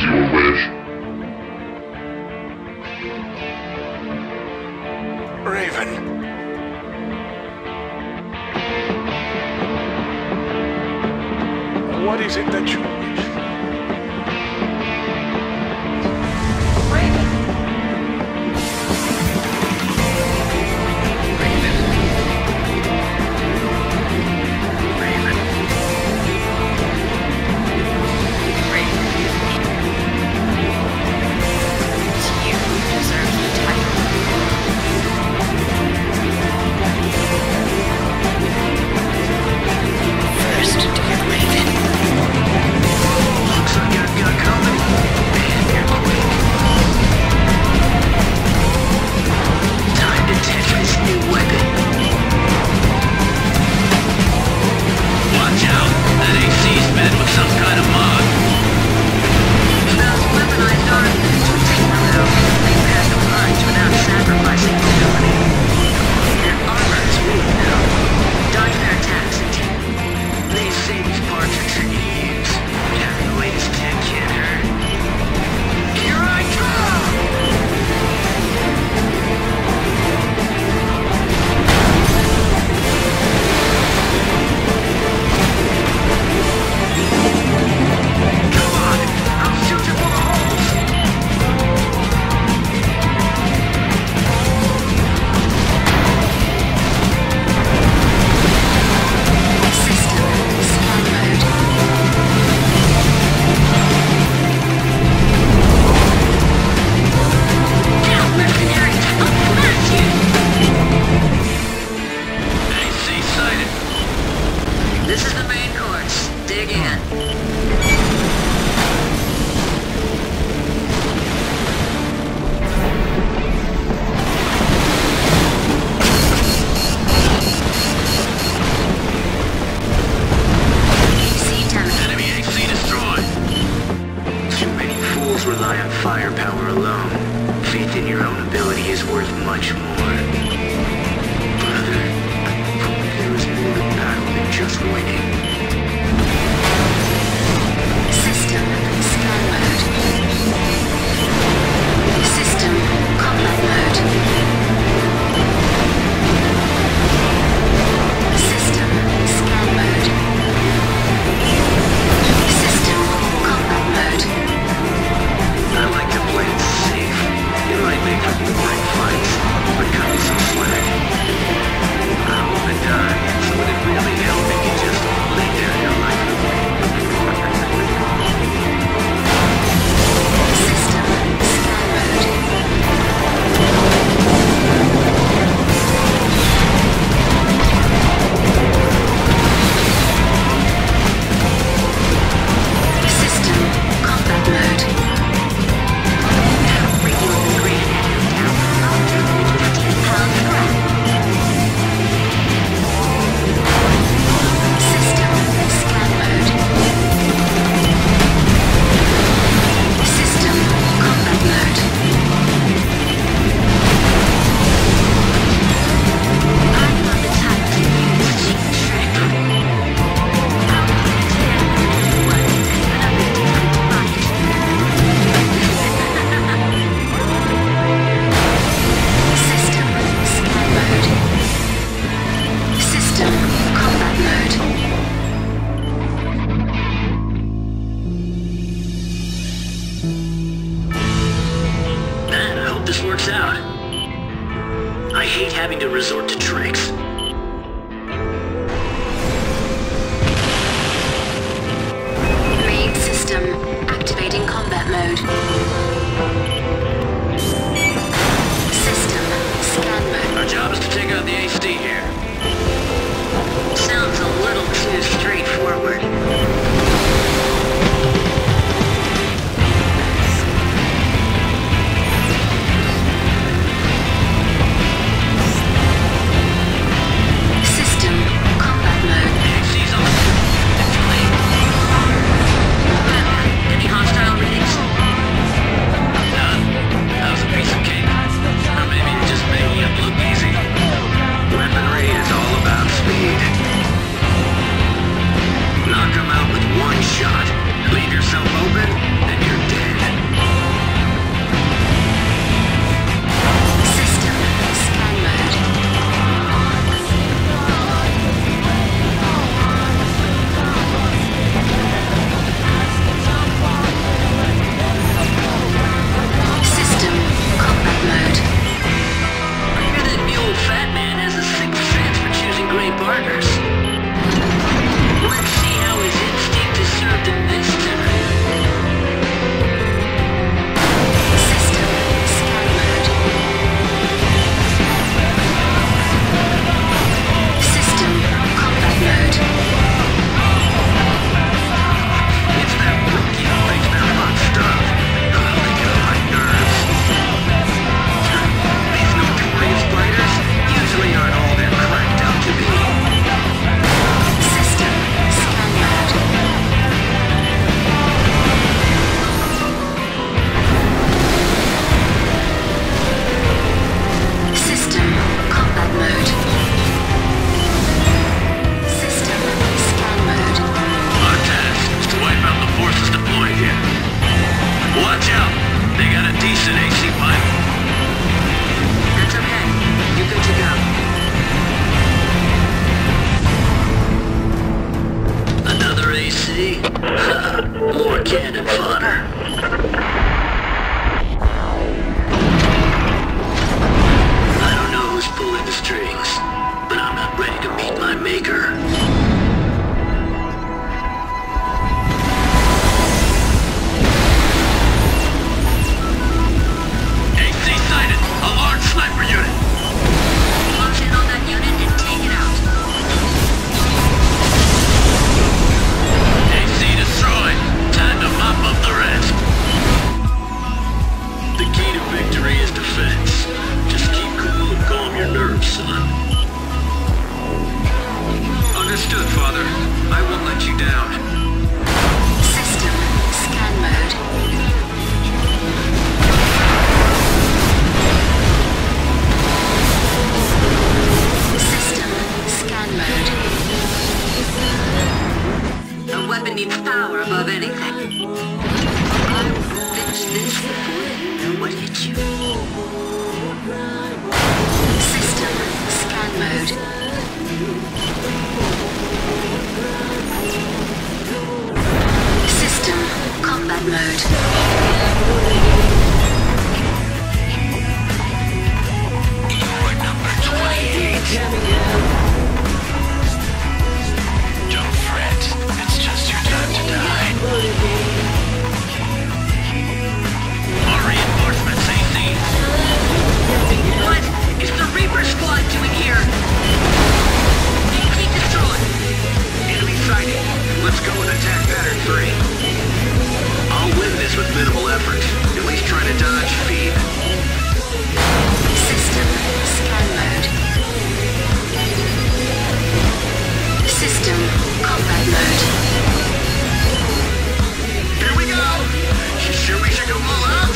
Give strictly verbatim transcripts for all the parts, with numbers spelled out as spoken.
your wish. Raven. What is it that you wish? Raven. see? More cannon fodder. I don't know who's pulling the strings, but I'm not ready to meet my maker. A C sighted! A large sniper unit! Close in on that unit and take it out. A C destroyed! Time to mop up the rest. The key to victory is defense. Just keep cool and calm your nerves, son. Understood, Father. I won't let you down. System scan mode. System scan mode. A weapon needs power above anything. I will finish this before you know what hit you. System scan mode. System combat mode. You're number twenty-eight. Don't fret. It's just your time to die. More reinforcements, A C. What is the Reaper squad doing here? A C destroyed. Enemy sighted. Let's go and attack pattern three. I'll win this with minimal effort. At least try to dodge feed. System scan mode. System combat mode. Here we go! You sure we should go all out?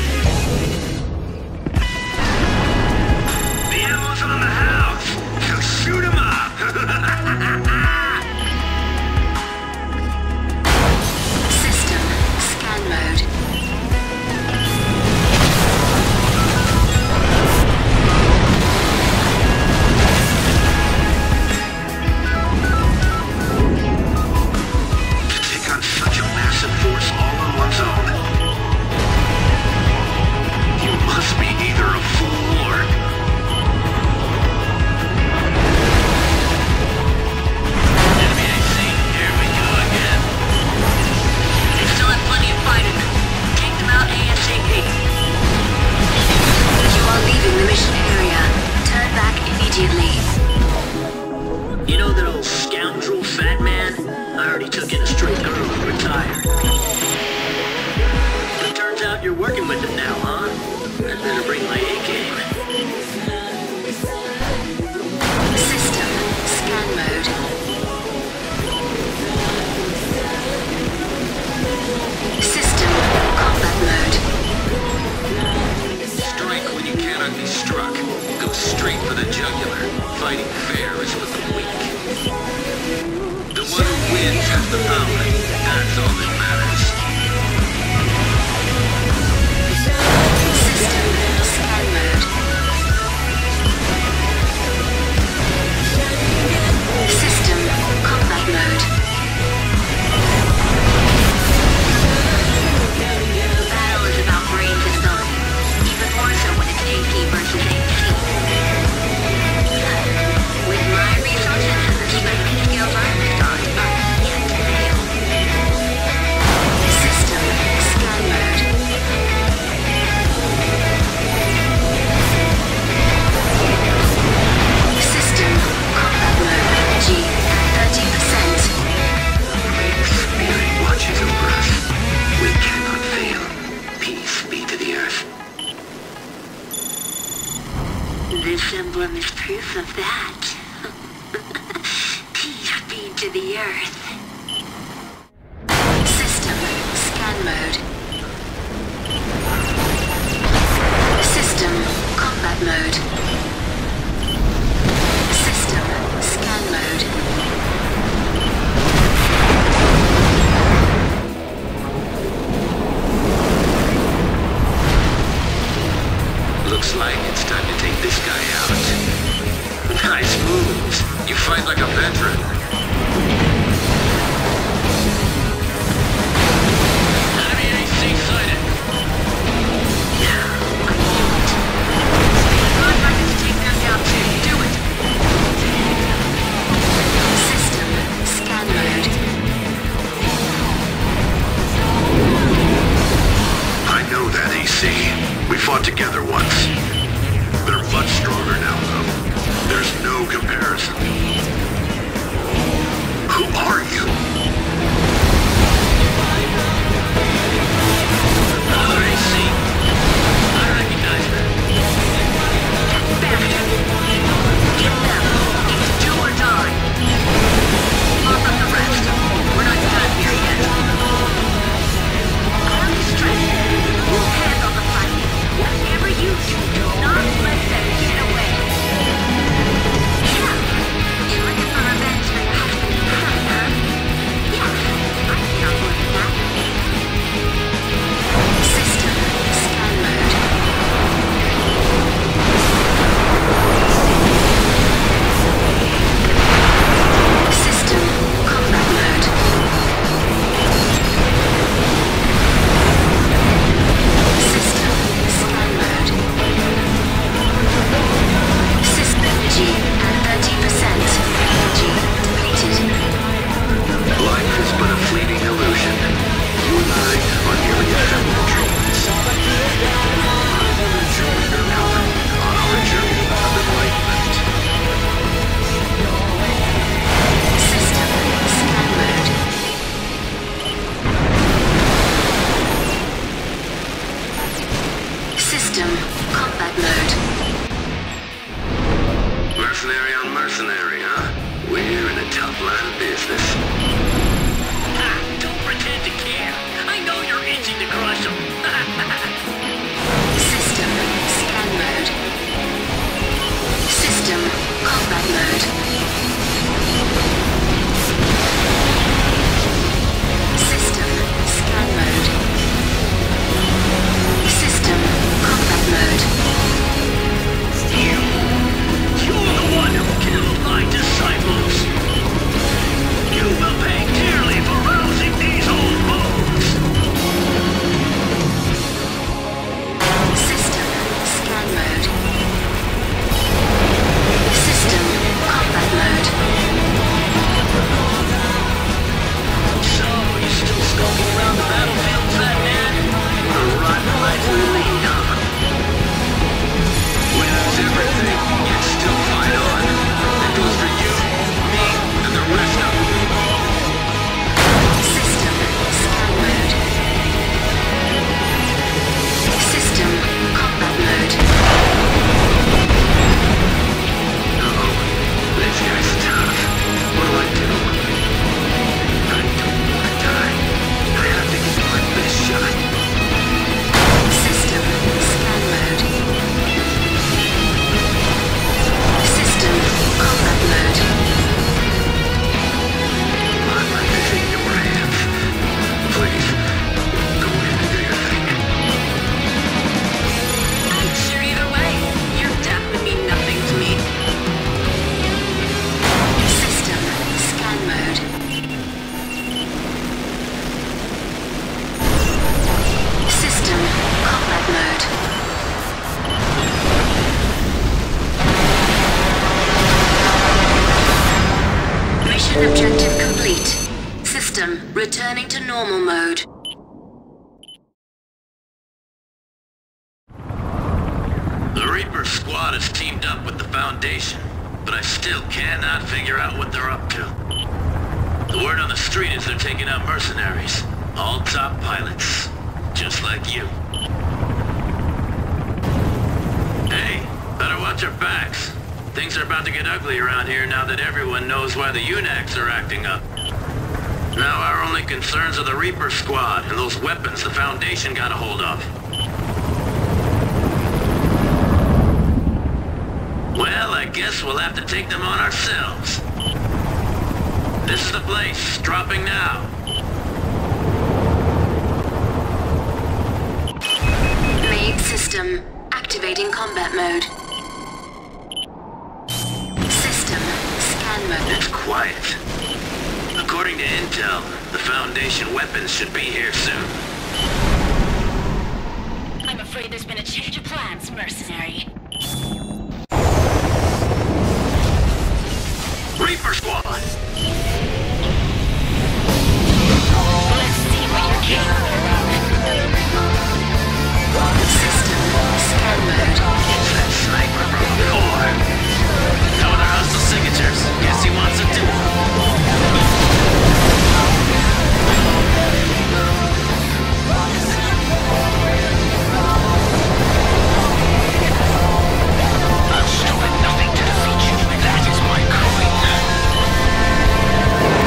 The ammo's on the house! So shoot him up! System scan mode. To take on such a massive force all on one's own. You must be either a fool or... Enemy A C, here we go again. You still have plenty of fighting. Take them out ASAP. You are leaving the mission area. Turn back immediately. You know that old scoundrel fat man? I already took in a straight girl who retired. But turns out you're working with him now, huh? I'd better bring my A-game. System scan mode. System combat mode. Strike when you cannot be struck. Go straight for the jugular. Fighting fair is for the weak. The one who wins has the power. That's all that matters. System scan mode. System combat mode. Battle is about brains and ability. Even more so when it's A P versus A C. With my resources, the spending skills aren't the start, but yet to fail. System scan mode. System combat mode. G at thirty percent. Spirit watches over us. We cannot fail. Peace be to the earth. This emblem is proof of that. Peace be to the earth. System scan mode. System combat mode. System scan mode. Looks like it's time to take this guy out. Nice moves. You fight like a veteran. system returning to normal mode. The Reaper squad has teamed up with the Foundation, but I still cannot figure out what they're up to. The word on the street is they're taking out mercenaries, all top pilots, just like you. Hey, better watch your backs. Things are about to get ugly around here now that everyone knows why the U NACs are acting up. Now our only concerns are the Reaper squad and those weapons the Foundation got a hold of. Well, I guess we'll have to take them on ourselves. This is the place, dropping now. Main system activating combat mode. System scan mode. It's quiet. According to intel, the Foundation weapons should be here soon. I'm afraid there's been a change of plans, mercenary. Reaper squad! Let's see what you're capable of. System scan mode. It's that sniper from before. No other hostile signatures. Guess he wants a duel. I'll stop at nothing to defeat you. That is my calling.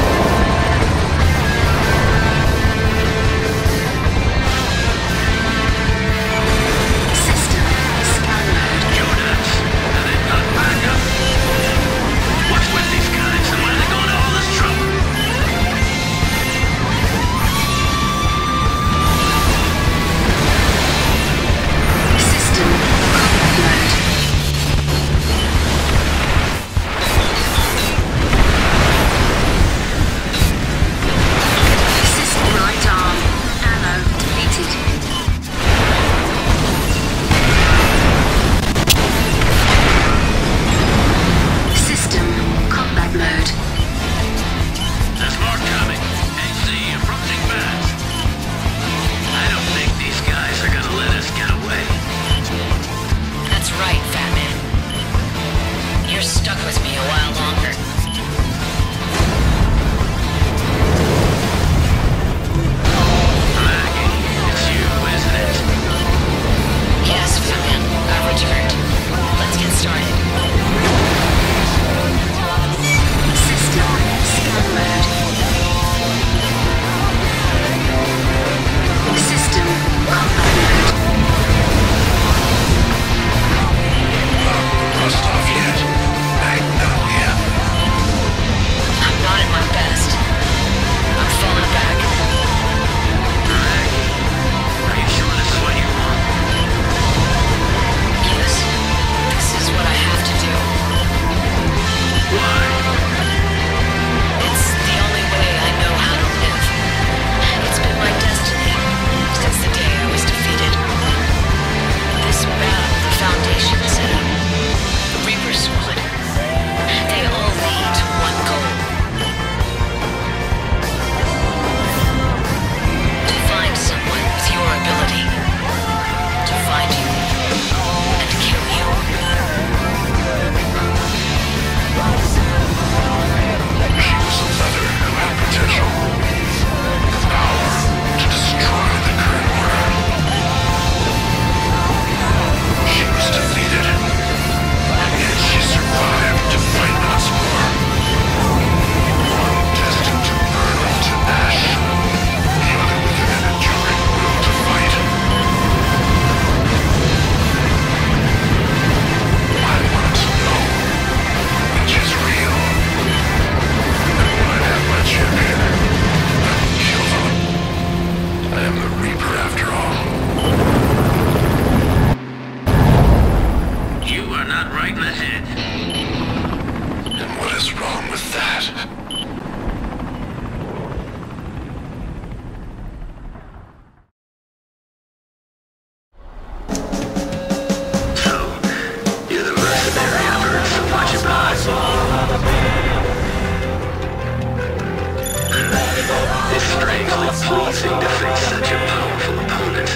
pleasing to face such a powerful opponent.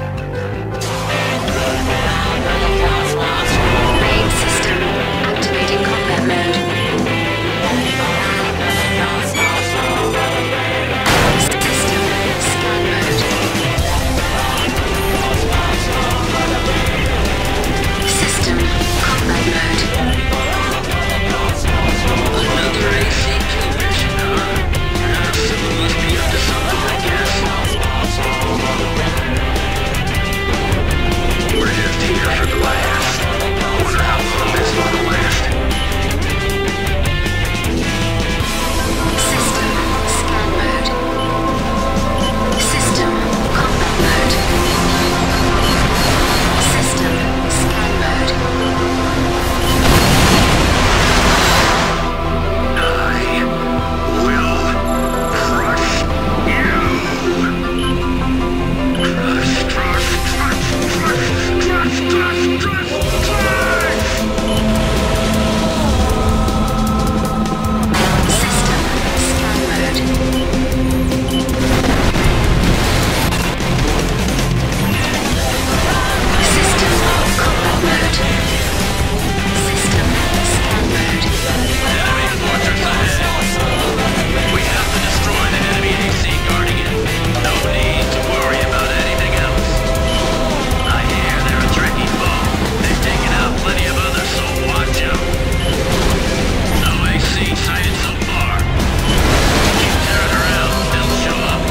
Main system activating combat mode. System scan mode. System combat mode. Another A C Q mission, huh? Uh, someone must be up to something, I guess. We're just here for glass. Wonder how long this one will last. System scan mode. System combat mode. System scan mode. I will crush you. Crush, crush, crush, crush, crush, crush, crush, crush! System scan mode. System combat mode. System scan mode. Enemy fortress ahead. We have to destroy the enemy A C guarding it. No need to worry about anything else. I hear they're a tricky foe. They've taken out plenty of others, so watch out. No A C sighted so far. Keep tearing around, they'll show up.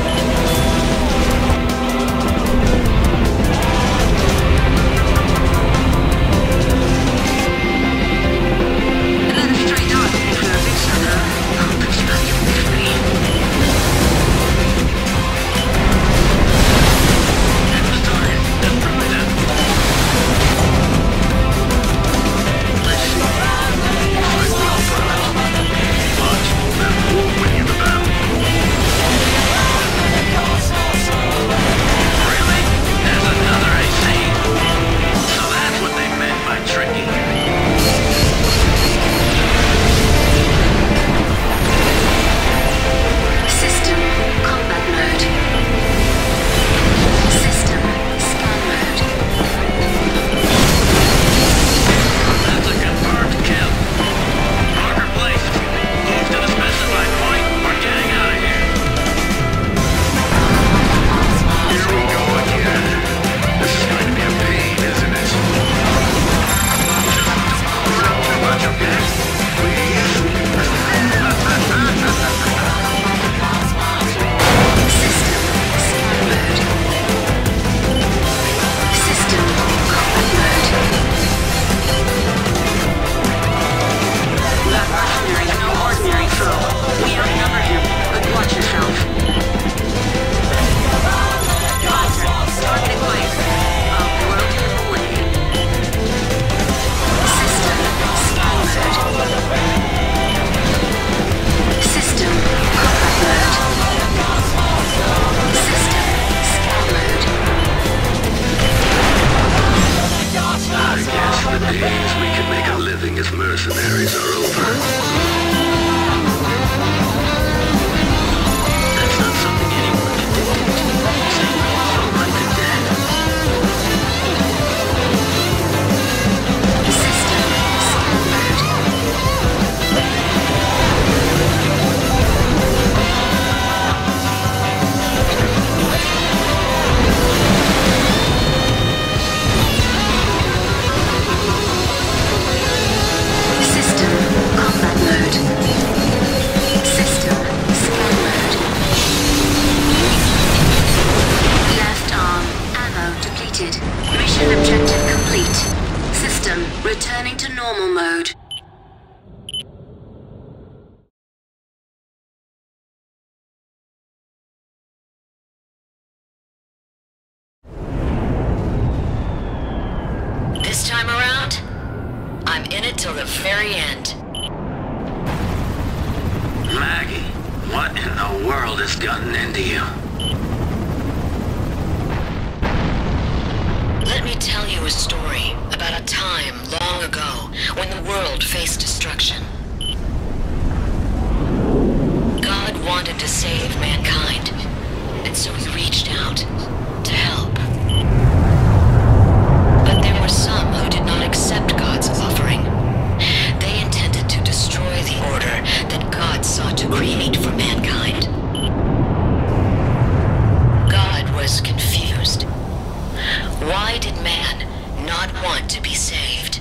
Another straight on for a big sucker. I'll put you back in the screen. That's the target. Destroy them. Let's see. Fight well first. Watch, that won't win you the battle. Really? There's another A C? So that's what they meant by tricky. System combat mode. System scan mode. That's a confirmed kill. Marker placed. Move to the specified point. We're getting out of here. Here we go again. This is going to be a pain, isn't it? Just don't pull around too much, okay? Please? System scan mode. System combat mode. That mercenary's no ordinary foe. We outnumber him, but watch yourself. Roger. Target acquired. I'll blow him away. System scan mode. System combat mode. System scan mode. I guess the days we could make a living as mercenaries are over. That's not something anyone can dictate. Same from like the dead. System scan mode. System combat mode. System scan mode. Left arm ammo depleted. Mission objective complete. System returning to normal mode. This time around, I'm in it till the very end. Maggie, what in the world has gotten into you? Let me tell you a story about a time long ago when the world faced destruction. God wanted to save mankind, and so he reached out to help. But there were some who did not accept God's offering. They intended to destroy the order that God sought to create for mankind. God was confused. Why did man not want to be saved?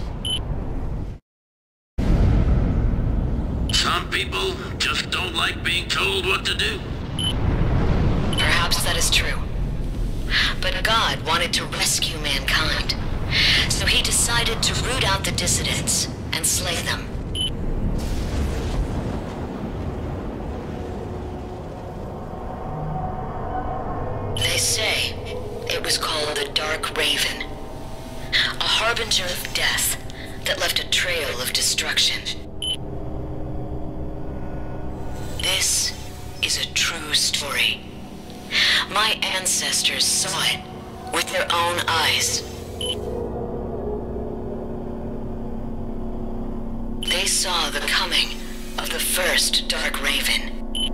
Some people just don't like being told what to do. Perhaps that is true. But God wanted to rescue mankind, so he decided to root out the dissidents and slay them. They say it was called the Dark Raven, a harbinger of death that left a trail of destruction. This is a true story. My ancestors saw it with their own eyes. They saw the coming of the first Dark Raven.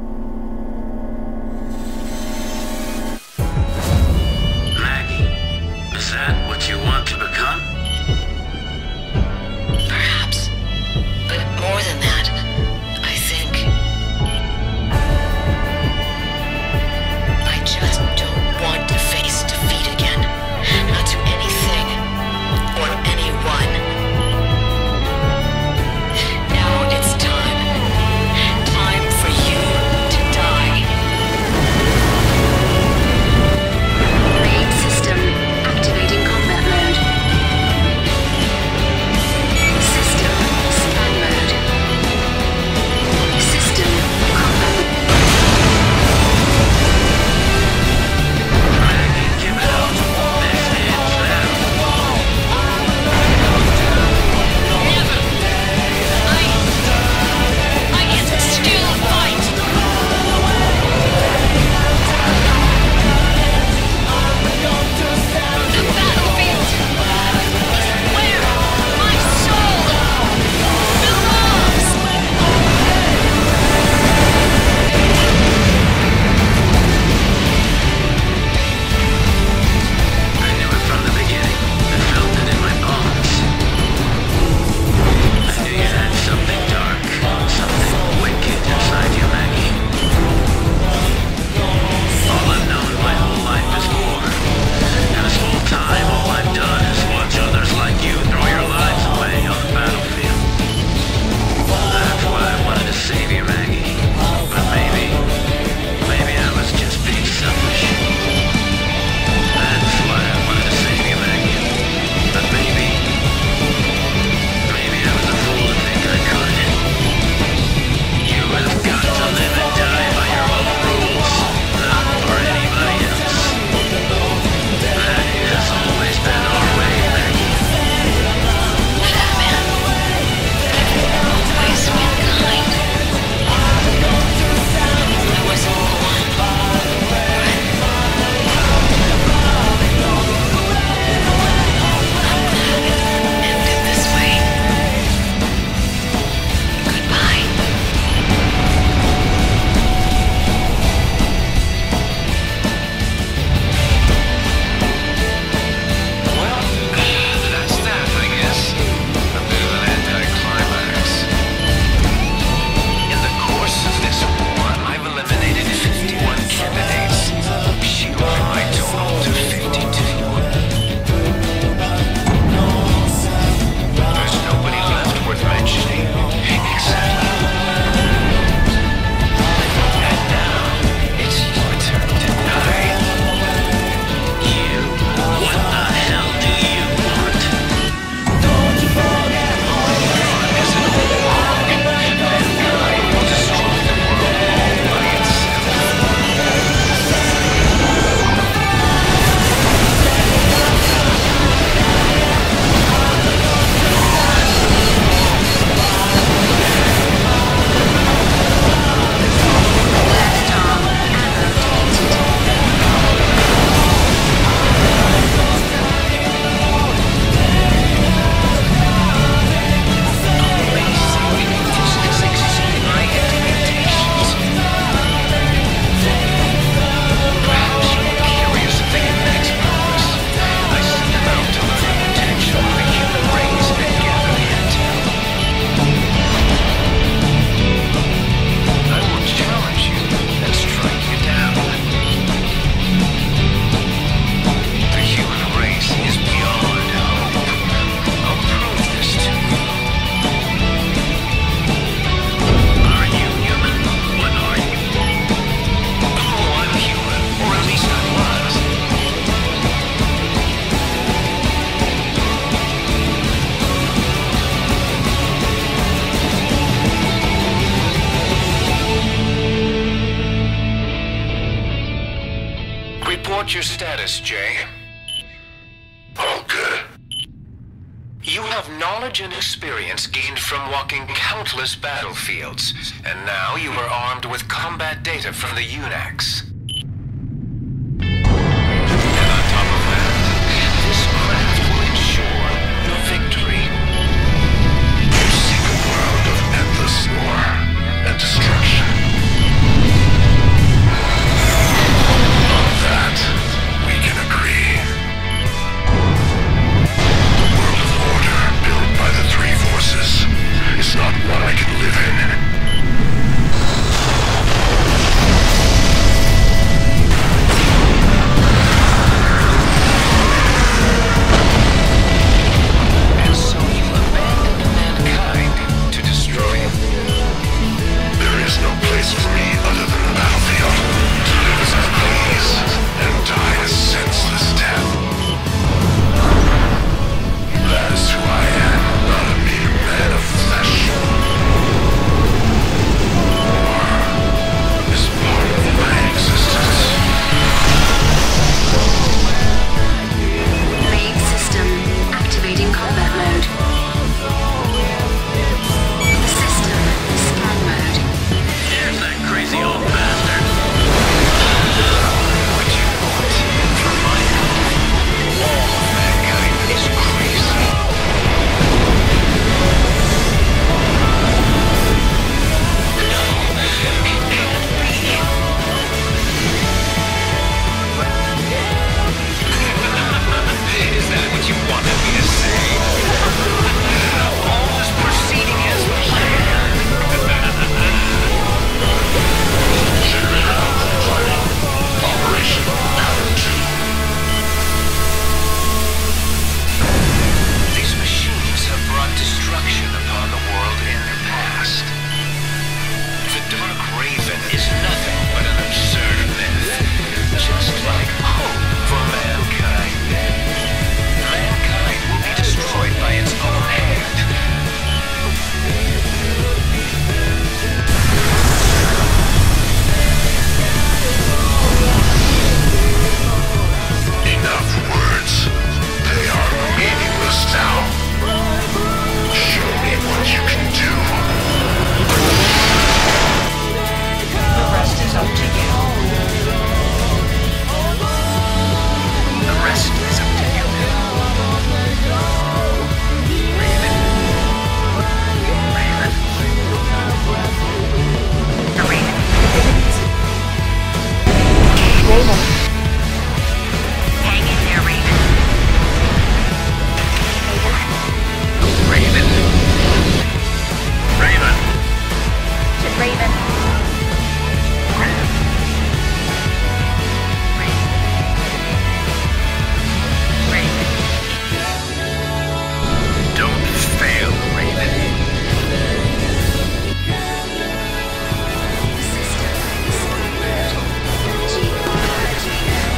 Maggie, is that what you want to become? Perhaps. But more than that, I think... I just don't want to face defeat again. Not to anything or anyone. Now it's time. Time for you What's your status, Jay? All good. You have knowledge and experience gained from walking countless battlefields, and now you are armed with combat data from the U NAX. And on top of that, this craft will ensure your victory. You seek a world of endless war and destruction. On that, we can agree. The world of order built by the three forces is not one I can live in. And so you abandoned mankind to destroy it. There is no place for me other than the battlefield, to live as I please and die a senseless death. That is who I am, not a mere man of flesh. War is part of my existence. Main system activating combat mode. System scan mode. Here's that crazy old bastard. What you want from my hand? All of mankind is crazy. No, it can't be. Is that what you wanted me to say? All is proceeding as planned. Operation Pattern two. These machines have brought destruction upon the world in their past. The Dark Raven is nothing but an absurd myth, just like hope for mankind. Mankind will be destroyed by its own hand. Enough words. They are meaningless now. Show me what you can do. The rest is up to you. The rest is up to you. Raven. Raven. The Raven. Raven. Hang in there, Raven. Raven. Raven. Raven. Raven. Raven. Don't fail, Raven. System scan mode. Geology.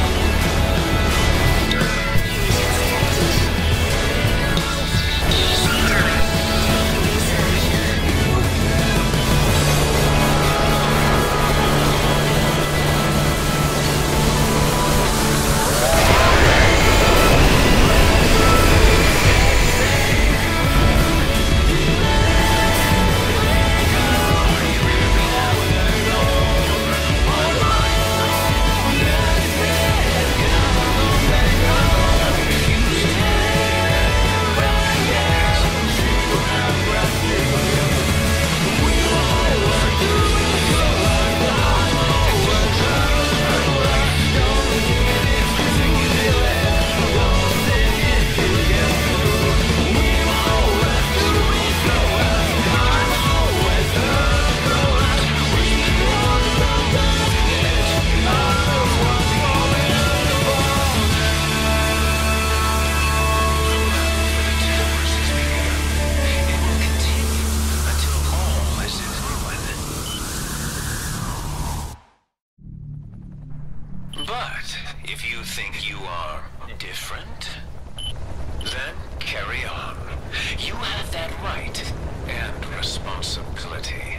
But if you think you are different, then carry on. You have that right and responsibility.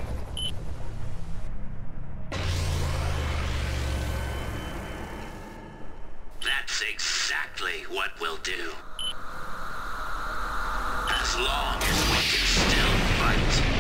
That's exactly what we'll do. As long as we can still fight.